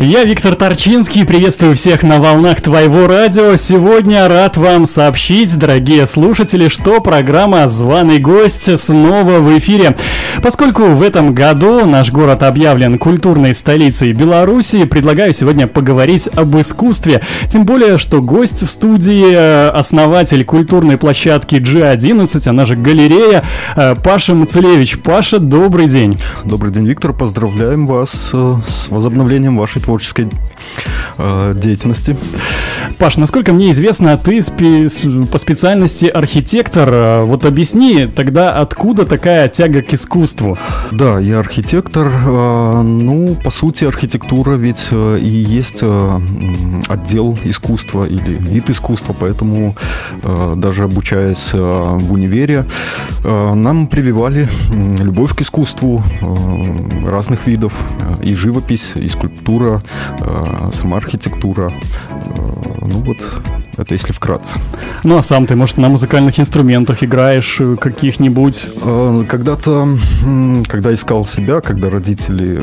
Я Виктор Торчинский, приветствую всех на волнах твоего радио. Сегодня рад вам сообщить, дорогие слушатели, что программа «Званый гость» снова в эфире. Поскольку в этом году наш город объявлен культурной столицей Беларуси, предлагаю сегодня поговорить об искусстве. Тем более, что гость в студии — основатель культурной площадки G11, она же галерея, Паша Мацелевич. Паша, добрый день. Добрый день, Виктор. Поздравляем вас с возобновлением вашей творческой деятельности. Паш, насколько мне известно, ты по специальности архитектор. Вот объясни тогда, откуда такая тяга к искусству? Да, я архитектор. По сути, архитектура ведь и есть отдел искусства или вид искусства, поэтому даже обучаясь в универе, нам прививали любовь к искусству разных видов. И живопись, и скульптура, сама архитектура. Это если вкратце. Ну, а сам ты, может, на музыкальных инструментах играешь каких-нибудь? Когда-то, когда искал себя, когда родители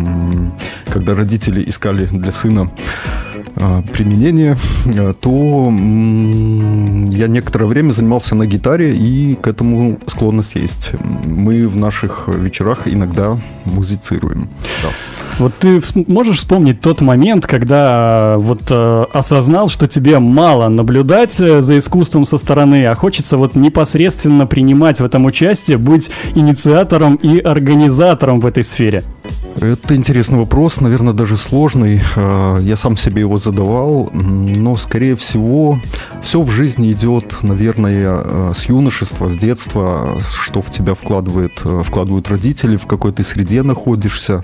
искали для сына применение, то я некоторое время занимался на гитаре, и к этому склонность есть. Мы в наших вечерах иногда музицируем. Да. Вот ты можешь вспомнить тот момент, когда осознал, что тебе мало наблюдать за искусством со стороны, а хочется непосредственно принимать в этом участие, быть инициатором и организатором в этой сфере? Это интересный вопрос, наверное, даже сложный. Я сам себе его задавал, но, скорее всего, все в жизни идет, наверное, с юношества, с детства, что в тебя вкладывают родители, в какой ты среде находишься.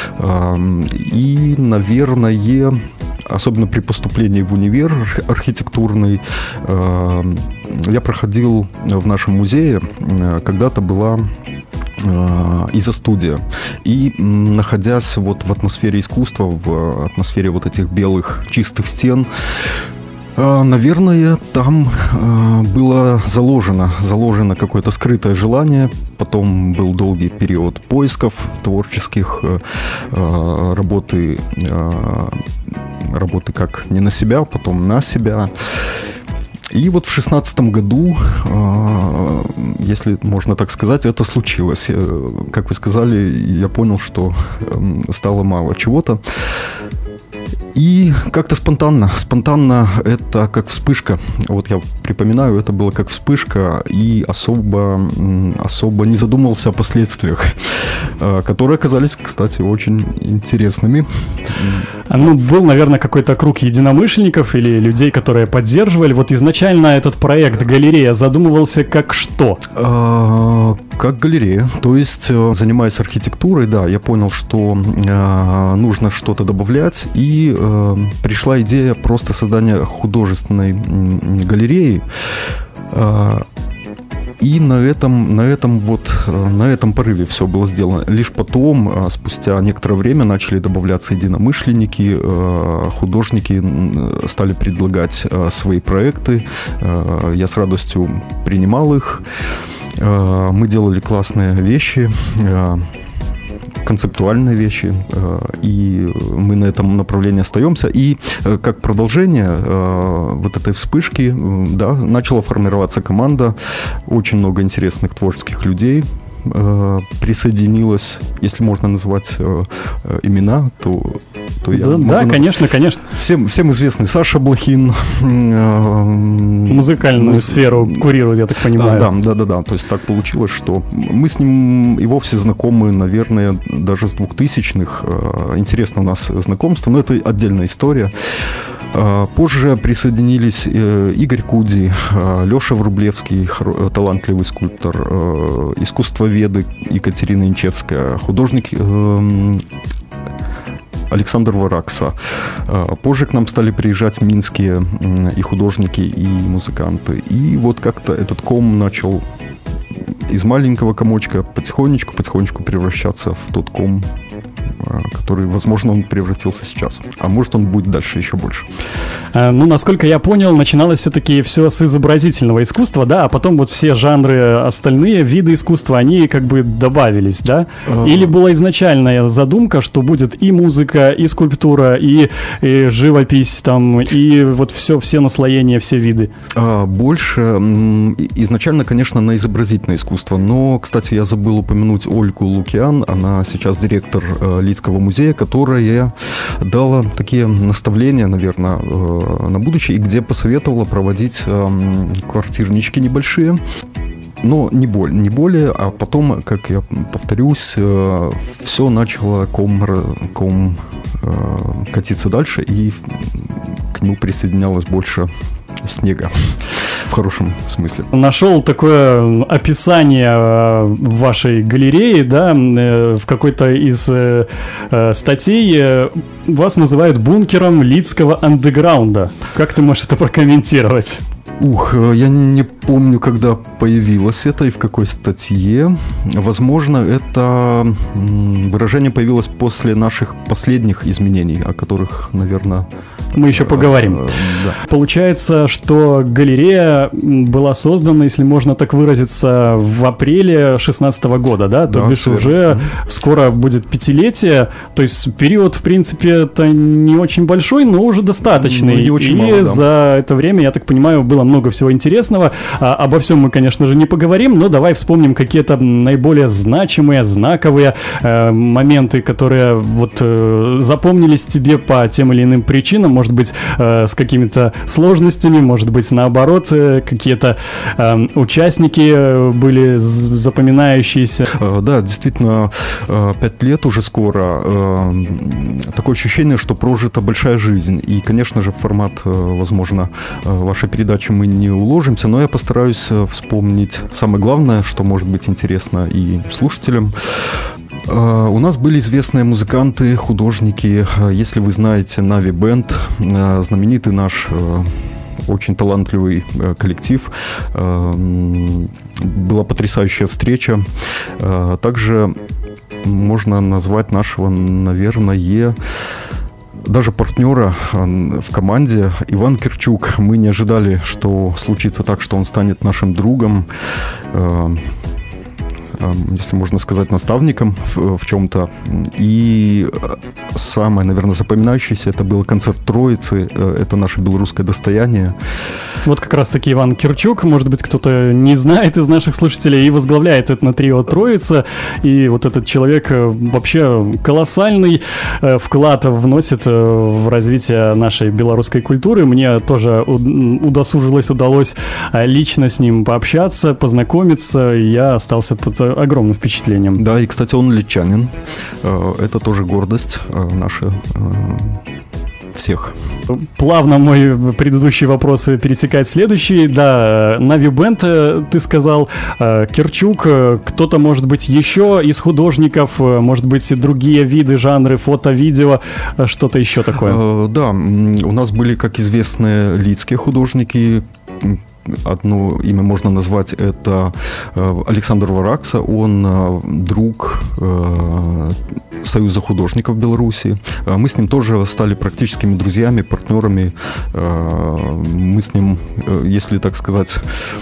И, наверное, особенно при поступлении в универ архитектурный, я проходил в нашем музее, когда-то была изо-студия. И находясь в атмосфере искусства, в атмосфере этих белых чистых стен, наверное, там было заложено какое-то скрытое желание. Потом был долгий период поисков творческих, работы как не на себя, потом на себя. И в 16-м году, если можно так сказать, это случилось. Как вы сказали, я понял, что стало мало чего-то. И как-то спонтанно это как вспышка. Я припоминаю, это было как вспышка, и особо не задумывался о последствиях, которые оказались, кстати, очень интересными. Был, наверное, какой-то круг единомышленников или людей, которые поддерживали. Изначально этот проект «Галерея» задумывался как что? Как галерея. То есть, занимаясь архитектурой, да, я понял, что нужно что-то добавлять, и пришла идея просто создания художественной галереи. И на этом порыве все было сделано. Лишь потом, спустя некоторое время, начали добавляться единомышленники, художники стали предлагать свои проекты. Я с радостью принимал их. Мы делали классные вещи, концептуальные вещи, и мы на этом направлении остаемся. И как продолжение этой вспышки, да, начала формироваться команда, очень много интересных творческих людей присоединилась, если можно назвать имена, то я могу да, конечно. Всем известный Саша Блохин. Музыкальную сферу курирует, я так понимаю. Да. То есть так получилось, что мы с ним и вовсе знакомы, наверное, даже с 2000-х. Интересно у нас знакомство, но это отдельная история. Позже присоединились Игорь Куди, Леша Врублевский, талантливый скульптор, искусствоведы Екатерина Инчевская, художник Александр Варакса. Позже к нам стали приезжать минские и художники, и музыканты. И как-то этот ком начал из маленького комочка потихонечку превращаться в тот ком, который, возможно, он превратился сейчас. А может, он будет дальше еще больше. Ну, насколько я понял, начиналось все-таки все с изобразительного искусства, да, а потом вот все жанры остальные, виды искусства, они как бы добавились, да? Или была изначальная задумка, что будет и музыка, и скульптура, и живопись, там, и вот все наслоения, все виды? Больше изначально, конечно, на изобразительное искусство, но, кстати, я забыл упомянуть Ольгу Лукиан, она сейчас директор Лидского музея, которая дала такие наставления, наверное, на будущее, и где посоветовала проводить квартирнички небольшие, но не более, а потом, как я повторюсь, все начало катиться дальше, и к нему присоединялось больше снега, в хорошем смысле. Нашел такое описание вашей галереи, да, в какой-то из статей вас называют бункером лидского андеграунда. Как ты можешь это прокомментировать? Я не помню, когда появилось это и в какой статье. Возможно, это выражение появилось после наших последних изменений, о которых, наверное... Мы еще поговорим. Да. Получается, что галерея была создана, если можно так выразиться, в апреле 2016 года, да? То бишь уже скоро будет 5-летие. То есть период, в принципе, это не очень большой, но уже достаточный. Не очень и мало, да. За это время, я так понимаю, было много всего интересного. Обо всем мы, конечно же, не поговорим, но давай вспомним какие-то наиболее значимые, знаковые моменты, которые вот запомнились тебе по тем или иным причинам. Может быть, с какими-то сложностями, может быть, наоборот, какие-то участники были запоминающиеся. Да, действительно, 5 лет уже скоро. Такое ощущение, что прожита большая жизнь. И, конечно же, в формат, возможно, вашей передачи мы не уложимся, но я постараюсь вспомнить самое главное, что может быть интересно и слушателям. У нас были известные музыканты, художники. Если вы знаете Нави Бенд, знаменитый наш очень талантливый коллектив, была потрясающая встреча. Также можно назвать нашего, наверное, даже партнера в команде Иван Кирчук. Мы не ожидали, что случится так, что он станет нашим другом, если можно сказать, наставником в чем-то. И самое, наверное, запоминающееся, это был концерт Троицы. Это наше белорусское достояние. Вот как раз-таки Иван Кирчук, может быть, кто-то не знает из наших слушателей, и возглавляет это трио Троица. И вот этот человек вообще колоссальный вклад вносит в развитие нашей белорусской культуры. Мне тоже удалось лично с ним пообщаться, познакомиться, и я остался под огромным впечатлением. Да, и, кстати, он литчанин. Это тоже гордость наша всех. Плавно мой предыдущий вопрос перетекает в следующий. Да, Нави Бенд, ты сказал, Кирчук, кто-то, может быть, еще из художников, может быть, другие виды, жанры, фото, видео, что-то еще такое? Да, у нас были, как известные, лидские художники. Одно имя можно назвать, это Александр Варакса, он друг Союза художников Беларуси. Мы с ним тоже стали практическими друзьями, партнерами. Мы с ним, если так сказать,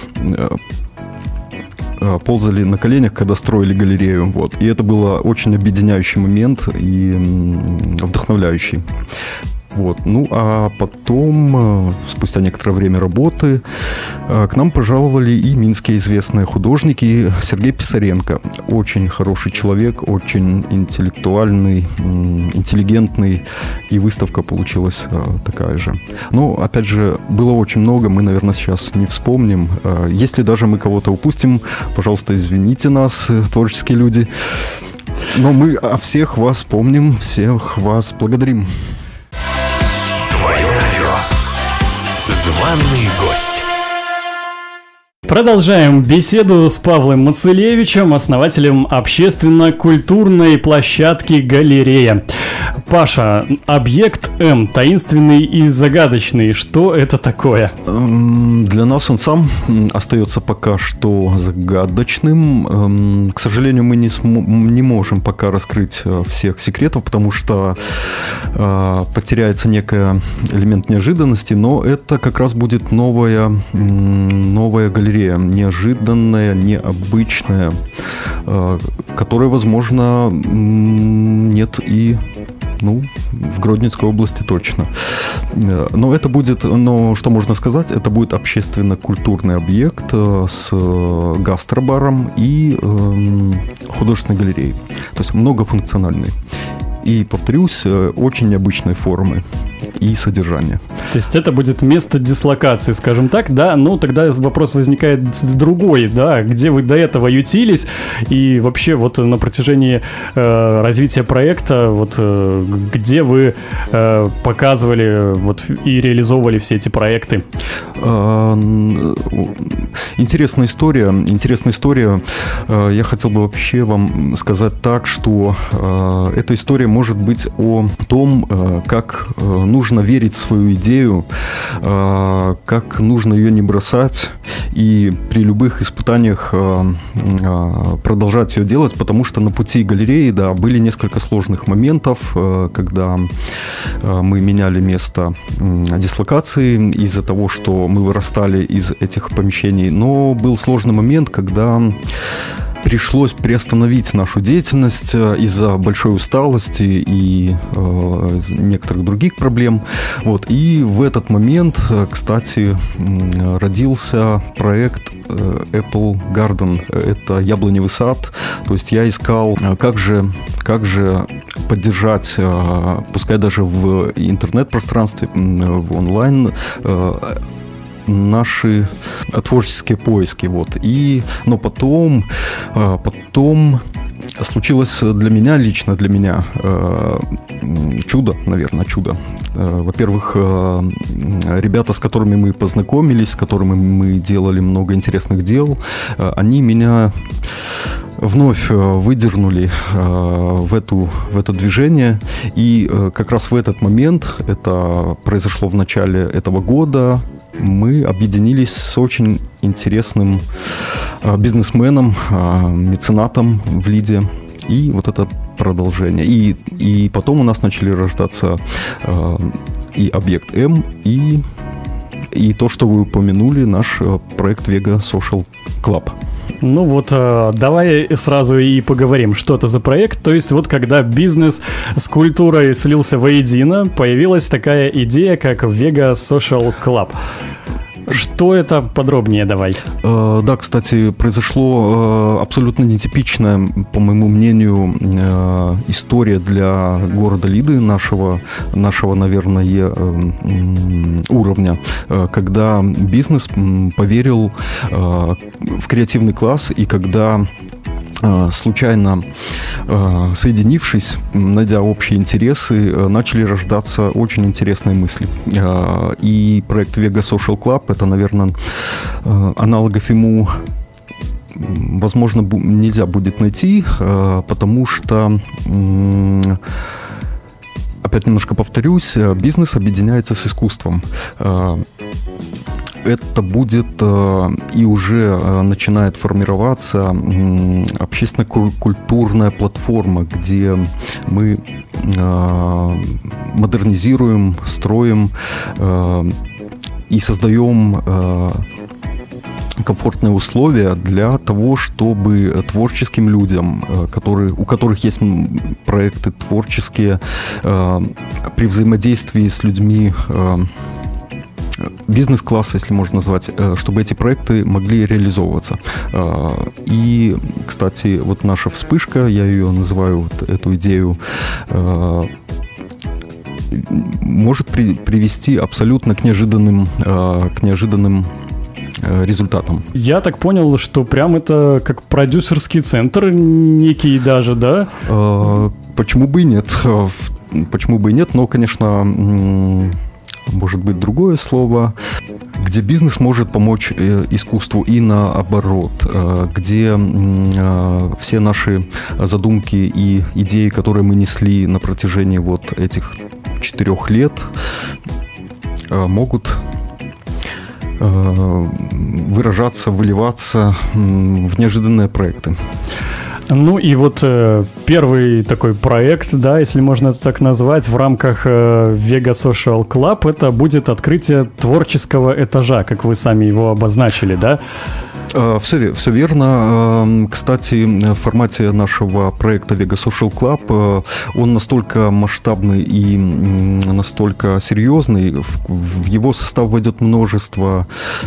ползали на коленях, когда строили галерею. Вот. И это был очень объединяющий момент и вдохновляющий. Вот. Ну, а потом, спустя некоторое время работы, к нам пожаловали и минские известные художники. Сергей Писаренко. Очень хороший человек, очень интеллектуальный, интеллигентный. И выставка получилась такая же. Но, опять же, было очень много, мы, наверное, сейчас не вспомним. Если даже мы кого-то упустим, пожалуйста, извините нас, творческие люди. Но мы о всех вас помним, всех вас благодарим. Званый гость. Продолжаем беседу с Павлом Мацелевичем, основателем общественно-культурной площадки «Галерея». Паша, объект М, таинственный и загадочный, что это такое? Для нас он сам остается пока что загадочным. К сожалению, мы не можем пока раскрыть всех секретов, потому что потеряется некий элемент неожиданности, но это как раз будет новая галерея, неожиданная, необычная, которой, возможно, нет и в Гродненской области точно. Но это будет, что можно сказать, это будет общественно-культурный объект с гастробаром и художественной галереей. То есть многофункциональный. И, повторюсь, очень необычной формы и содержания. То есть это будет место дислокации, скажем так, да? Ну, тогда вопрос возникает другой, да? Где вы до этого ютились? И вообще вот на протяжении развития проекта, вот где вы показывали вот, и реализовывали все эти проекты? Интересная история. Я хотел бы вообще вам сказать так, что эта история может быть о том, как нужно верить в свою идею, как нужно ее не бросать и при любых испытаниях продолжать ее делать, потому что на пути галереи, да, были несколько сложных моментов, когда мы меняли место дислокации из-за того, что мы вырастали из этих помещений, но был сложный момент, когда пришлось приостановить нашу деятельность из-за большой усталости и некоторых других проблем. Вот. И в этот момент, кстати, родился проект Apple Garden. Это яблоневый сад. То есть я искал, как же поддержать, пускай даже в интернет-пространстве, в онлайн, наши творческие поиски. Вот. Но потом случилось лично для меня чудо, наверное, чудо. Во-первых, ребята, с которыми мы познакомились, с которыми мы делали много интересных дел, они меня вновь выдернули в это движение. И как раз в этот момент, это произошло в начале этого года, мы объединились с очень интересным бизнесменом, меценатом в Лиде. И вот это продолжение. И потом у нас начали рождаться и объект М, и то, что вы упомянули, наш проект Vega Social Club. Ну вот, давай сразу и поговорим, что это за проект. То есть вот когда бизнес с культурой слился воедино, появилась такая идея, как Vega Social Club. Что это подробнее давай? Да, кстати, произошло абсолютно нетипичная, по моему мнению, история для города Лиды, нашего, наверное, уровня, когда бизнес поверил в креативный класс, и когда случайно соединившись, найдя общие интересы, начали рождаться очень интересные мысли. И проект Vega Social Club — это, наверное, аналогов ему, возможно, нельзя будет найти, потому что, опять немножко повторюсь, бизнес объединяется с искусством. Это будет и уже начинает формироваться общественно-культурная платформа, где мы модернизируем, строим и создаем комфортные условия для того, чтобы творческим людям, у которых есть проекты творческие, при взаимодействии с людьми бизнес-класса, если можно назвать, чтобы эти проекты могли реализовываться. И, кстати, вот наша вспышка, я ее называю, вот эту идею, может привести абсолютно к неожиданным результатам. Я так понял, что прям это как продюсерский центр некий даже, да? Почему бы и нет? Но, конечно, может быть другое слово, где бизнес может помочь искусству и наоборот, где все наши задумки и идеи, которые мы несли на протяжении вот этих 4 лет, могут выражаться, выливаться в неожиданные проекты. Ну и вот первый такой проект, да, если можно это так назвать, в рамках Vega Social Club, это будет открытие творческого этажа, как вы сами его обозначили, да? Все верно. Кстати, в формате нашего проекта Vega Social Club он настолько масштабный и настолько серьезный. В его состав войдет множество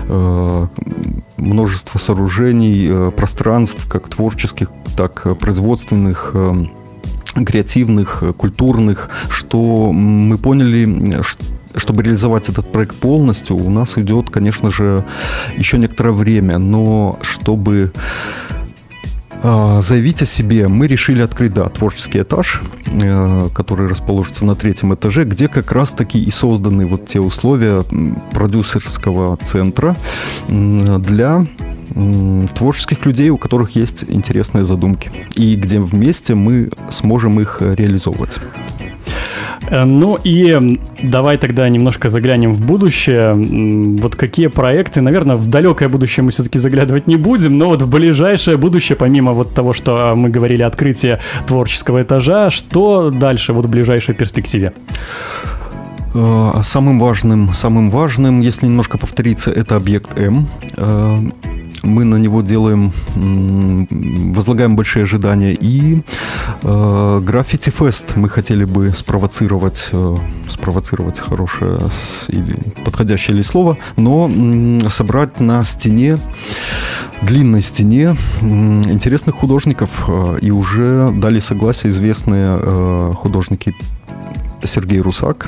сооружений, пространств, как творческих, так производственных, креативных, культурных, что мы поняли, чтобы реализовать этот проект полностью, у нас идет, конечно же, еще некоторое время, но чтобы заявить о себе, мы решили открыть, творческий этаж, который расположится на 3-м этаже, где как раз-таки и созданы вот те условия продюсерского центра для творческих людей, у которых есть интересные задумки, и где вместе мы сможем их реализовывать. Ну и давай тогда немножко заглянем в будущее. Вот какие проекты, наверное, в далекое будущее мы все-таки заглядывать не будем, но вот в ближайшее будущее, помимо вот того, что мы говорили, открытие творческого этажа, что дальше вот в ближайшей перспективе? Самым важным, если немножко повториться, это объект М. Мы на него возлагаем большие ожидания. И граффити-фест мы хотели бы спровоцировать хорошее или подходящее ли слово, но собрать на стене, длинной стене, интересных художников. И уже дали согласие известные художники. Сергей Русак.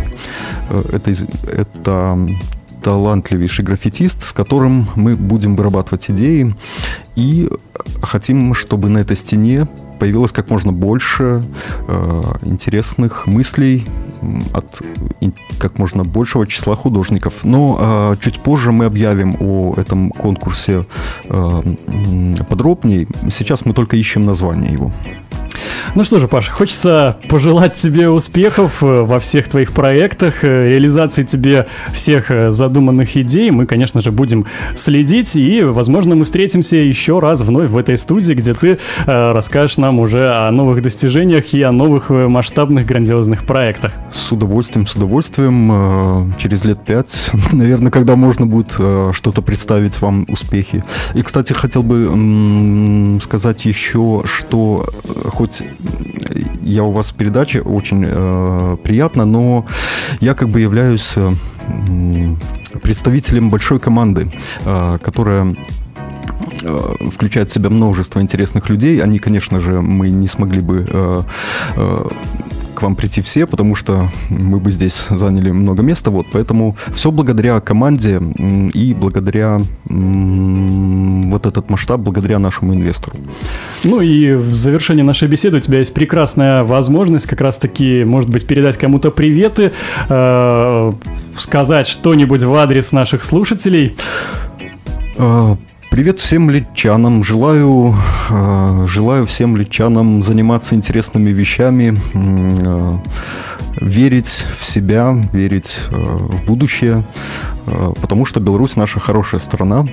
Это талантливейший граффитист, с которым мы будем вырабатывать идеи, и хотим, чтобы на этой стене появилось как можно больше интересных мыслей от как можно большего числа художников. Но чуть позже мы объявим о этом конкурсе подробнее. Сейчас мы только ищем название его. Ну что же, Паша, хочется пожелать тебе успехов во всех твоих проектах, реализации тебе всех задуманных идей. Мы, конечно же, будем следить, и, возможно, мы встретимся еще раз вновь в этой студии, где ты расскажешь нам уже о новых достижениях и о новых масштабных грандиозных проектах. С удовольствием. Через лет 5, наверное, когда можно будет что-то представить вам успехи. И, кстати, хотел бы сказать еще, что хоть я у вас в передаче очень приятно, но я как бы являюсь представителем большой команды, которая включает в себя множество интересных людей. Они, конечно же, мы не смогли бы к вам прийти все, потому что мы бы здесь заняли много места. Вот, поэтому все благодаря команде и благодаря вот этот масштаб, благодаря нашему инвестору. Ну и в завершении нашей беседы у тебя есть прекрасная возможность как раз-таки, может быть, передать кому-то приветы, сказать что-нибудь в адрес наших слушателей. Привет всем литчанам. Желаю всем литчанам заниматься интересными вещами, верить в себя, верить в будущее, потому что Беларусь наша хорошая страна,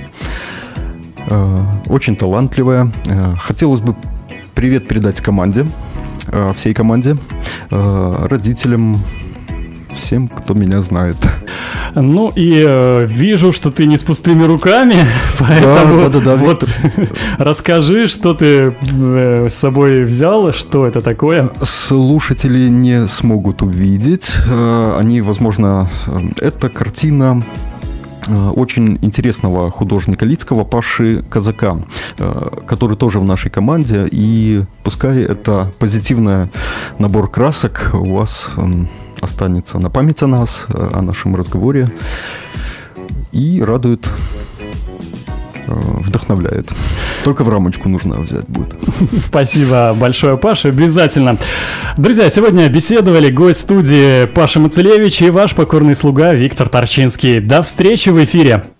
очень талантливая. Хотелось бы привет передать команде, всей команде, родителям, всем, кто меня знает. Ну и вижу, что ты не с пустыми руками, поэтому вот расскажи, что ты с собой взял, что это такое. Слушатели не смогут увидеть, они, возможно, это картина очень интересного художника Лидского Паши Казака, который тоже в нашей команде, и пускай это позитивный набор красок у вас останется на память о нас, о нашем разговоре, и радует, вдохновляет. Только в рамочку нужно взять будет. Спасибо большое, Паша, обязательно. Друзья, сегодня беседовали гость студии Паша Мацелевич и ваш покорный слуга Виктор Торчинский. До встречи в эфире.